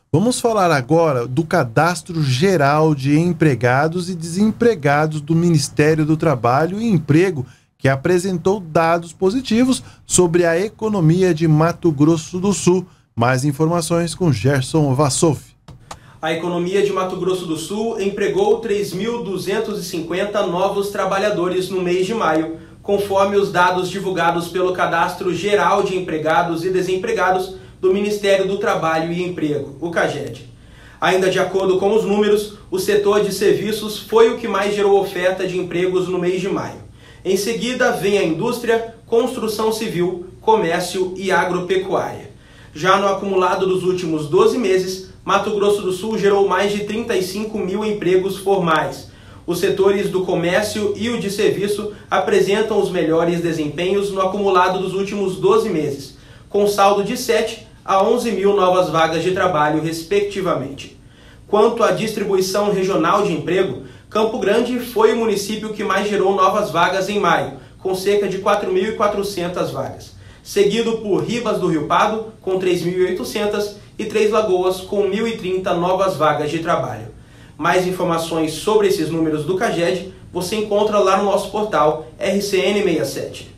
Vamos falar agora do Cadastro Geral de Empregados e Desempregados do Ministério do Trabalho e Emprego, que apresentou dados positivos sobre a economia de Mato Grosso do Sul. Mais informações com Gerson Vassoff. A economia de Mato Grosso do Sul empregou 3.250 novos trabalhadores no mês de maio, conforme os dados divulgados pelo Cadastro Geral de Empregados e Desempregados do Ministério do Trabalho e Emprego, o CAGED. Ainda de acordo com os números, o setor de serviços foi o que mais gerou oferta de empregos no mês de maio. Em seguida, vem a indústria, construção civil, comércio e agropecuária. Já no acumulado dos últimos 12 meses, Mato Grosso do Sul gerou mais de 35 mil empregos formais. Os setores do comércio e o de serviço apresentam os melhores desempenhos no acumulado dos últimos 12 meses, com saldo de 7 a 11 mil novas vagas de trabalho, respectivamente. Quanto à distribuição regional de emprego, Campo Grande foi o município que mais gerou novas vagas em maio, com cerca de 4.400 vagas, seguido por Ribas do Rio Pardo, com 3.800, e Três Lagoas, com 1.030 novas vagas de trabalho. Mais informações sobre esses números do CAGED você encontra lá no nosso portal RCN67.